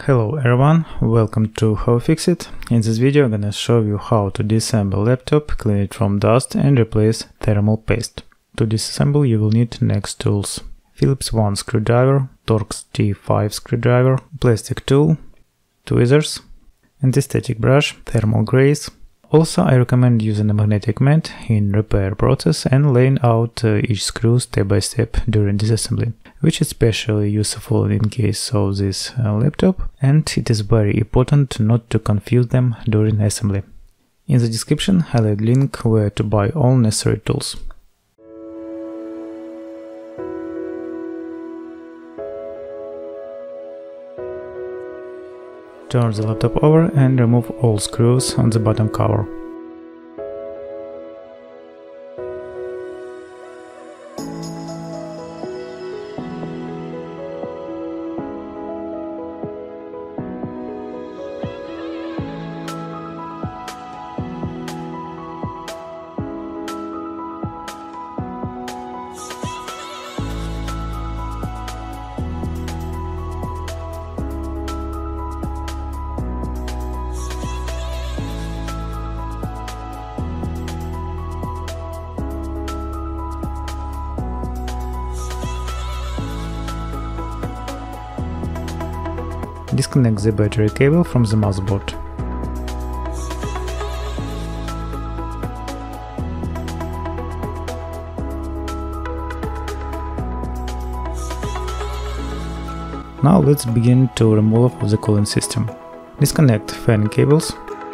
Hello everyone, welcome to How Fix It. In this video I'm gonna show you how to disassemble laptop, clean it from dust and replace thermal paste. To disassemble you will need next tools: Phillips 1 screwdriver, Torx T5 screwdriver, plastic tool, tweezers, anti-static brush, thermal grease. Also I recommend using a magnetic mat in repair process and laying out each screw step by step during disassembly, which is especially useful in case of this laptop, and it is very important not to confuse them during assembly. In the description I'll add link where to buy all necessary tools. Turn the laptop over and remove all screws on the bottom cover. Disconnect the battery cable from the motherboard. Now let's begin to remove the cooling system. Disconnect fan cables.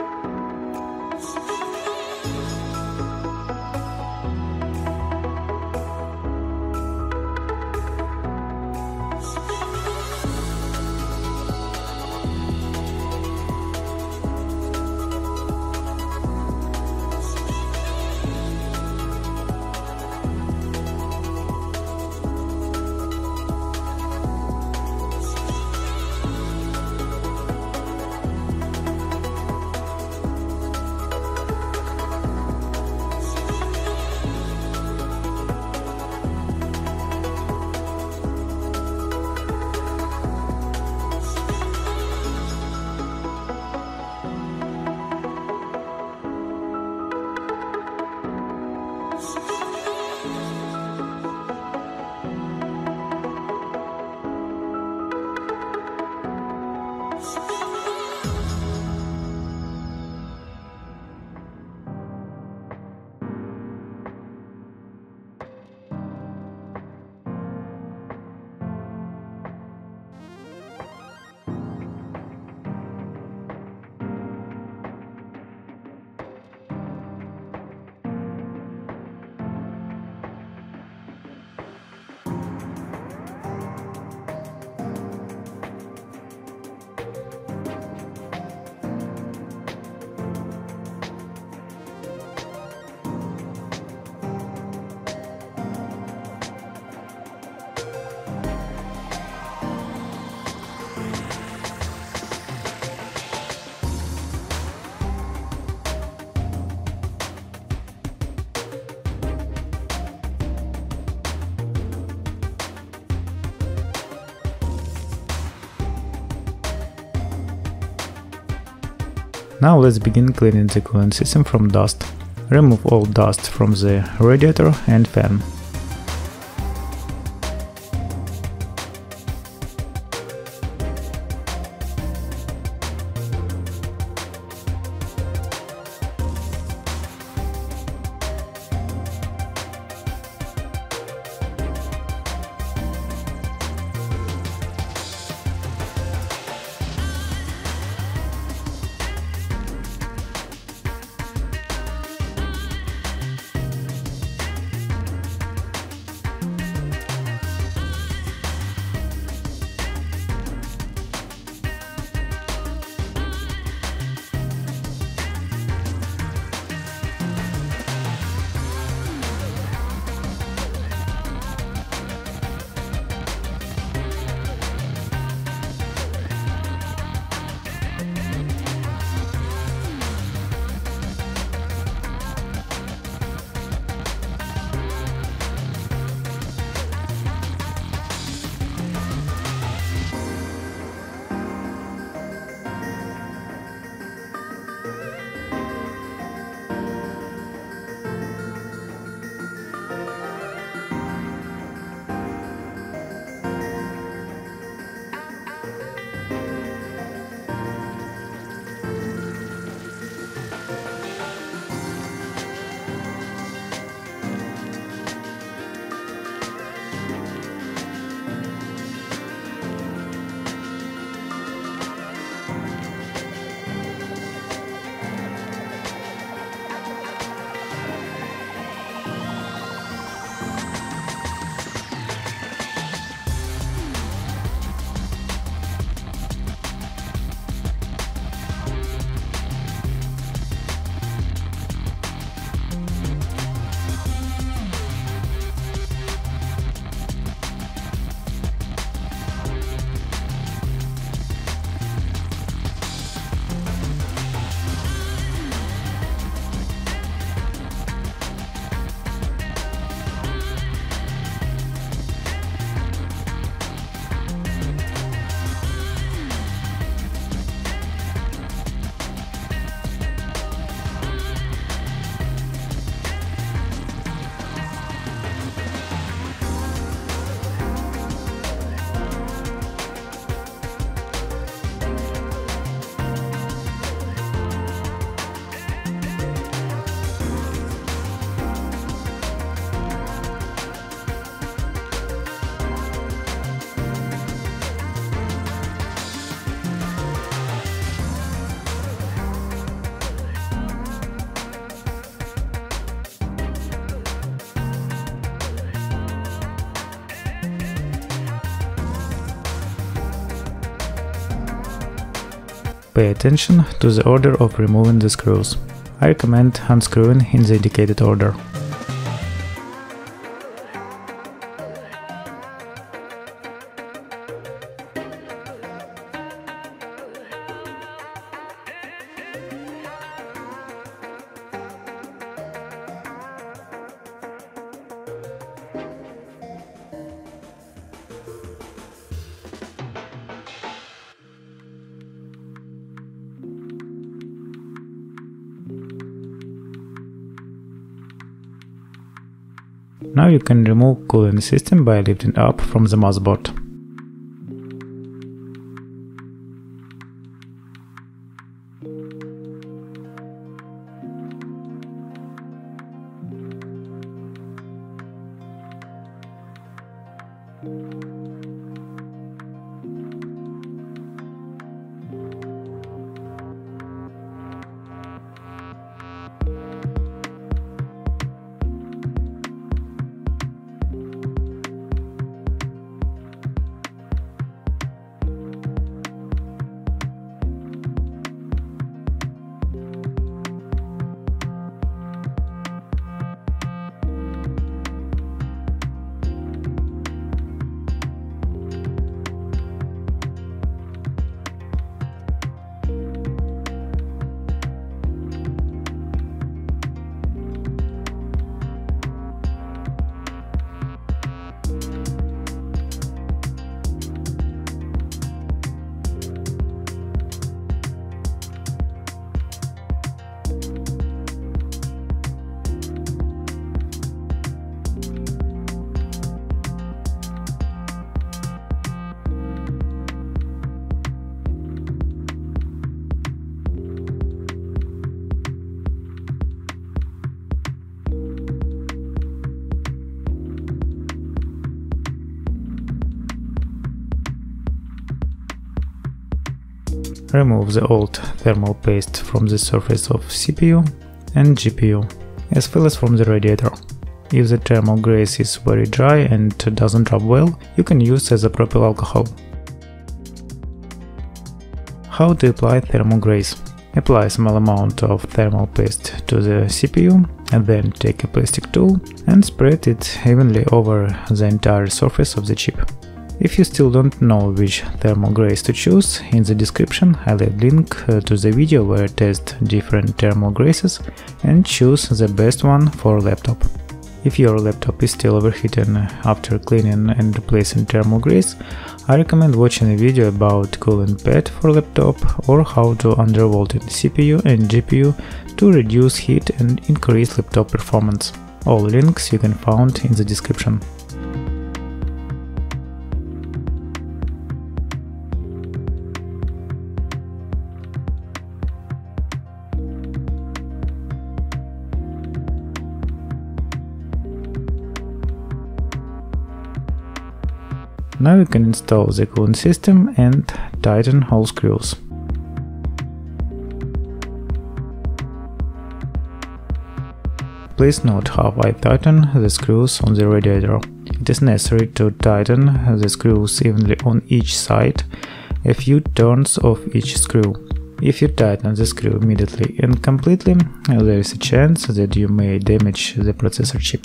Now let's begin cleaning the cooling system from dust. Remove all dust from the radiator and fan. Pay attention to the order of removing the screws. I recommend unscrewing in the indicated order. Now you can remove cooling system by lifting up from the motherboard. Remove the old thermal paste from the surface of CPU and GPU, as well as from the radiator. If the thermal grease is very dry and doesn't rub well, you can use isopropyl alcohol. How to apply thermal grease? Apply a small amount of thermal paste to the CPU and then take a plastic tool and spread it evenly over the entire surface of the chip. If you still don't know which thermal grease to choose, in the description I'll add link to the video where I test different thermal greases and choose the best one for laptop. If your laptop is still overheating after cleaning and replacing thermal grease, I recommend watching a video about cooling pad for laptop or how to undervolting CPU and GPU to reduce heat and increase laptop performance. All links you can find in the description. Now you can install the cooling system and tighten all screws. Please note how I tighten the screws on the radiator. It is necessary to tighten the screws evenly on each side, a few turns of each screw. If you tighten the screw immediately and completely, there is a chance that you may damage the processor chip.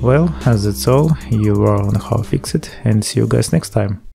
Well, that's all. You are on How Fix It, and see you guys next time.